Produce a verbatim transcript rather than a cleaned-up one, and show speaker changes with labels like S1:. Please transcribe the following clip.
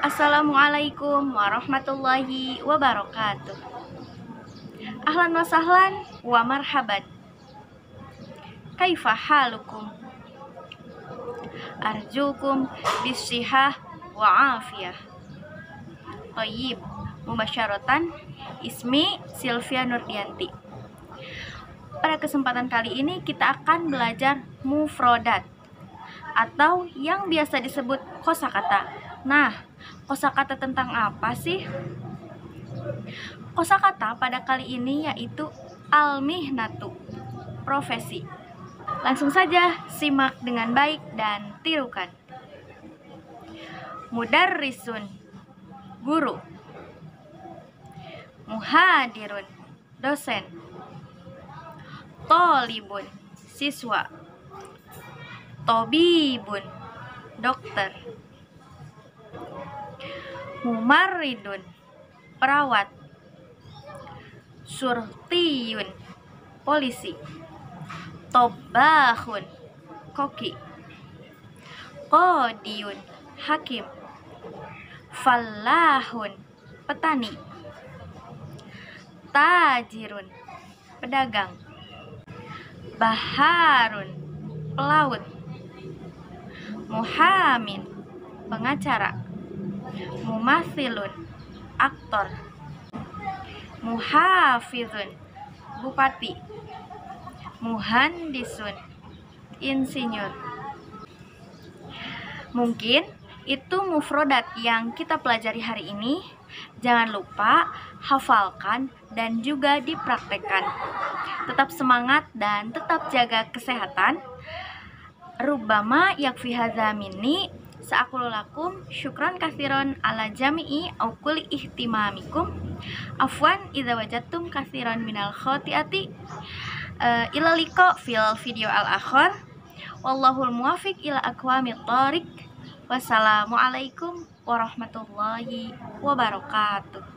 S1: Assalamualaikum warahmatullahi wabarakatuh. Ahlan wa sahlan wa marhaban. Kaifa halukum? Arjukum bisihah wa afiyah. Thayyib. Mubasyaratan, ismi Sylvia Nurdianti. Pada kesempatan kali ini kita akan belajar mufrodat atau yang biasa disebut kosakata. Nah, kosakata tentang apa sih? Kosakata pada kali ini yaitu al-mihnatu, profesi. Langsung saja simak dengan baik dan tirukan. Mudarrisun, guru. Muhadirun, dosen. Tolibun, siswa. Tobibun, dokter. Mumarridun, perawat. Surtiyun, polisi. Tobbahun, koki. Qodiyun, hakim. Fallahun, petani. Tajirun, pedagang. Baharun, pelaut. Muhamin, pengacara. Mumathilun, aktor. Muhafizun, bupati. Muhandisun, insinyur. Mungkin itu mufrodat yang kita pelajari hari ini. Jangan lupa hafalkan dan juga dipraktekkan. Tetap semangat dan tetap jaga kesehatan. Rubbama yakfi hadza minni. Sa'aqulu lakum syukran katsiran ala jami'i au kulli ihtimamikum. Afwan idza wajadtum katsiran minal khotiati. Uh, ila liqa fil video al-akhir. Wallahul muwafiq ila aqwamit thariq. Wassalamualaikum warahmatullahi wabarakatuh.